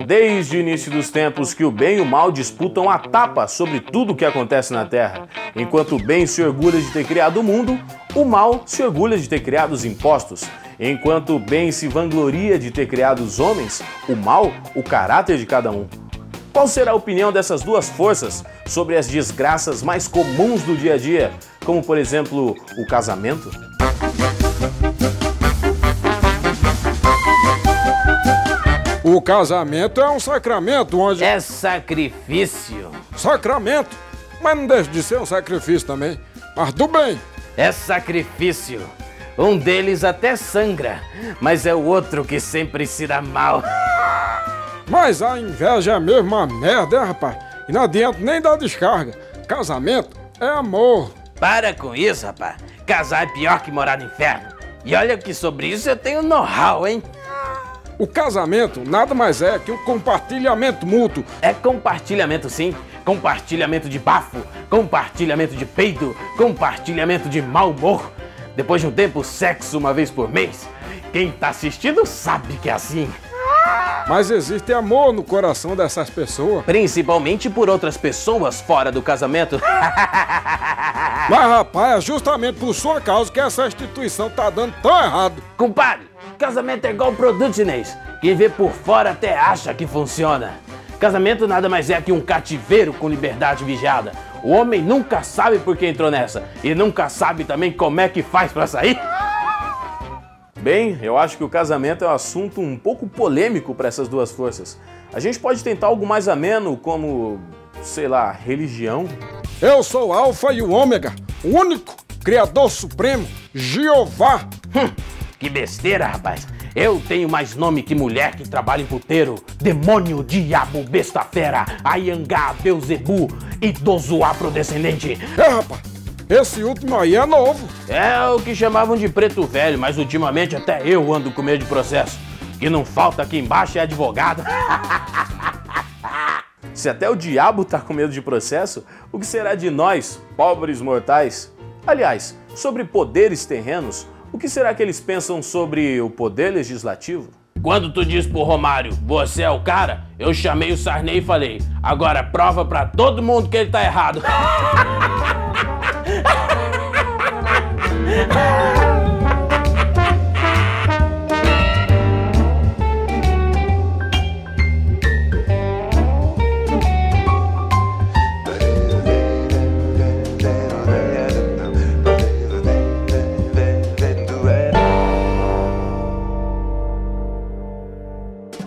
desde o início dos tempos que o bem e o mal disputam a tapa sobre tudo o que acontece na Terra. Enquanto o bem se orgulha de ter criado o mundo, o mal se orgulha de ter criado os impostos. Enquanto o bem se vangloria de ter criado os homens, o mal, o caráter de cada um. Qual será a opinião dessas duas forças sobre as desgraças mais comuns do dia a dia, como por exemplo, o casamento? O casamento é um sacramento onde... É sacrifício. Sacramento? Mas não deixa de ser um sacrifício também. Mas do bem. É sacrifício. Um deles até sangra, mas é o outro que sempre se dá mal. Mas a inveja é mesmo uma merda, hein, rapaz? E não adianta nem dar descarga. Casamento é amor. Para com isso, rapaz. Casar é pior que morar no inferno. E olha que sobre isso eu tenho know-how, hein? O casamento nada mais é que um compartilhamento mútuo. É compartilhamento sim. Compartilhamento de bafo, compartilhamento de peido, compartilhamento de mau humor. Depois de um tempo, sexo uma vez por mês. Quem tá assistindo sabe que é assim. Mas existe amor no coração dessas pessoas. Principalmente por outras pessoas fora do casamento. Mas, rapaz, é justamente por sua causa que essa instituição tá dando tão errado. Compadre, casamento é igual produto chinês. Quem vê por fora até acha que funciona. Casamento nada mais é que um cativeiro com liberdade vigiada. O homem nunca sabe por que entrou nessa. E nunca sabe também como é que faz pra sair. Bem, eu acho que o casamento é um assunto um pouco polêmico para essas duas forças. A gente pode tentar algo mais ameno, como, sei lá, religião? Eu sou o Alfa e o Ômega, o único Criador Supremo, Jeová. Que besteira, rapaz. Eu tenho mais nome que mulher que trabalha em puteiro. Demônio, diabo, besta fera, Ayangá, Beuzebu, idoso afrodescendente. É, rapaz, esse último aí é novo. É o que chamavam de preto velho, mas ultimamente até eu ando com medo de processo. Que não falta aqui embaixo é advogado. Se até o diabo tá com medo de processo, o que será de nós, pobres mortais? Aliás, sobre poderes terrenos, o que será que eles pensam sobre o poder legislativo? Quando tu diz pro Romário, você é o cara, eu chamei o Sarney e falei, agora prova pra todo mundo que ele tá errado.